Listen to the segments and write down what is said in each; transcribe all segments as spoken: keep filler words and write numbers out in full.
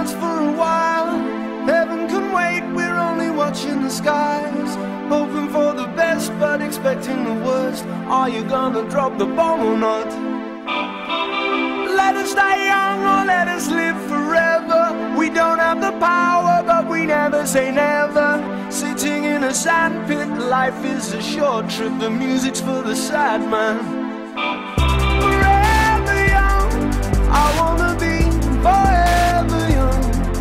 dance for a while. Heaven can wait, we're only watching the skies, hoping for the best but expecting the worst. Are you gonna drop the bomb or not? Let us die young or let us live forever. We don't have the power but we never say never. Sitting in a sandpit, life is a short trip. The music's for the sad man. Forever young, I wanna be forever young.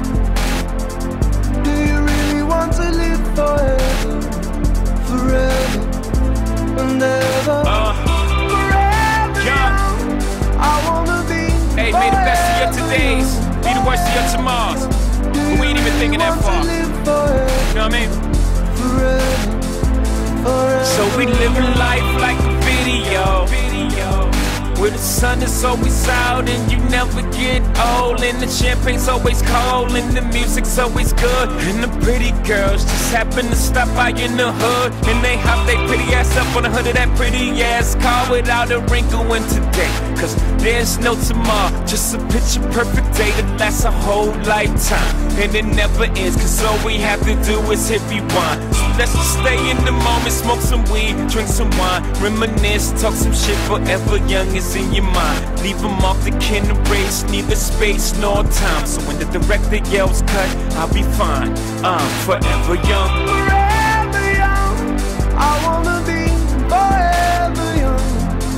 Do you really want to live forever? Forever and ever. Uh, Forever young, I wanna be. Hey, may the best of your todays be the worst of your tomorrows. But we ain't even thinking that far. You know what I mean? Forever, forever. So we living life like a video, video, where the sun is always out and you never get old, and the champagne's always cold and the music's always good, and the pretty girls just happen to stop by in the hood, and they hop their pretty ass up on the hood of that pretty ass car without a wrinkle in today. Cause there's no tomorrow, just a picture perfect day that lasts a whole lifetime, and it never ends, cause all we have to do is hit rewind. So let's just stay in the moment, smoke some weed, drink some wine, reminisce, talk some shit. Forever young is in your mind. Leave them off the kin race, neither space nor time. So when the director yells cut, I'll be fine. I'm forever young. Forever young, I wanna be forever young.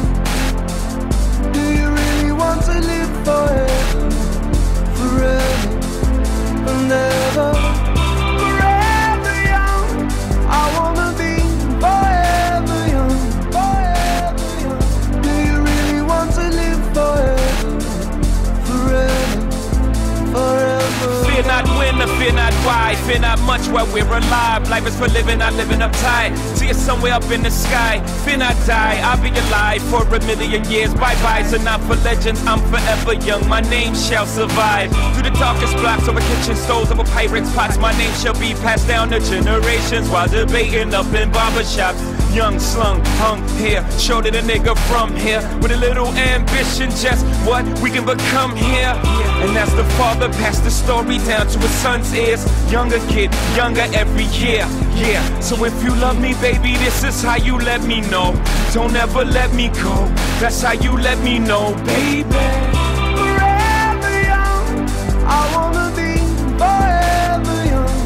Do you really want to live forever? Forever and ever. Forever young, I wanna be forever young. Forever young. Do you really want to live forever? Forever, forever. Fear not when or fear not why, fear not much while we're alive. Life is for living, not living uptight. See it somewhere up in the sky. Fear not die, I'll be alive for a million years. Bye-byes are not for legends, I'm forever young. My name shall survive. Through the darkest blocks, over kitchen stoves, over pirates' pots, my name shall be passed down to generations while debating up in barbershops. Young, slung, hung here, showed it a nigga from here with a little ambition, just what we can become here. And as the father passed the story down to his son's ears, younger kid, younger every year, yeah. So if you love me, baby, this is how you let me know. Don't ever let me go, that's how you let me know, baby. Forever young, I wanna be forever young.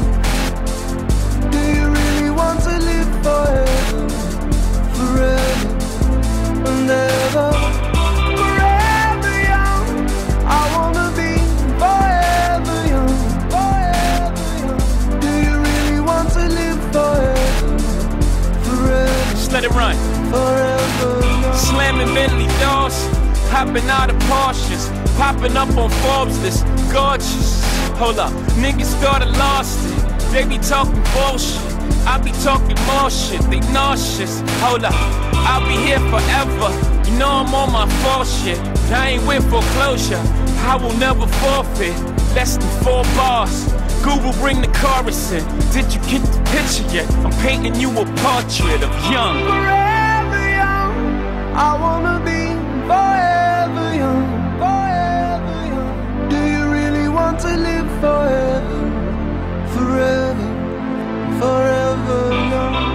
Do you really want to live forever? Forever and ever. Forever young, I wanna be forever young. Forever young. Do you really want to live forever? Forever. Just let it run. Forever young. Slamming Bentley doors, hopping out of Porsches, popping up on Forbes list, gorgeous. Hold up, niggas thought I lost it. They be talking bullshit, I be talking more shit. They nauseous. Hold up, I'll be here forever. You know I'm on my fall shit. I ain't with foreclosure, I will never forfeit. Less than four bars. Google, bring the chorus in. Did you get the picture yet? I'm painting you a portrait of young. Forever young, I wanna be forever young. Forever young. Do you really want to live forever? Forever, forever young.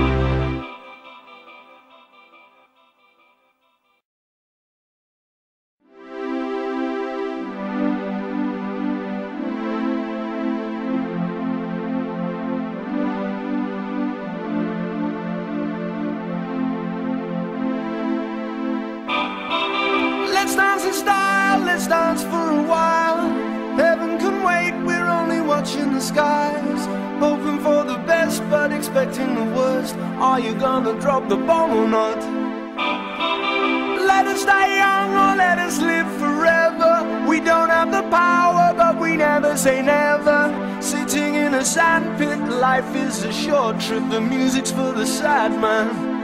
Let's dance in style, let's dance for a while. Heaven can wait, we're only watching the skies, hoping for the best but expecting the worst. Are you gonna drop the bomb or not? Let us die young or let us live forever. We don't have the power but we never say never. Sitting in a sandpit, life is a short trip. The music's for the sad man.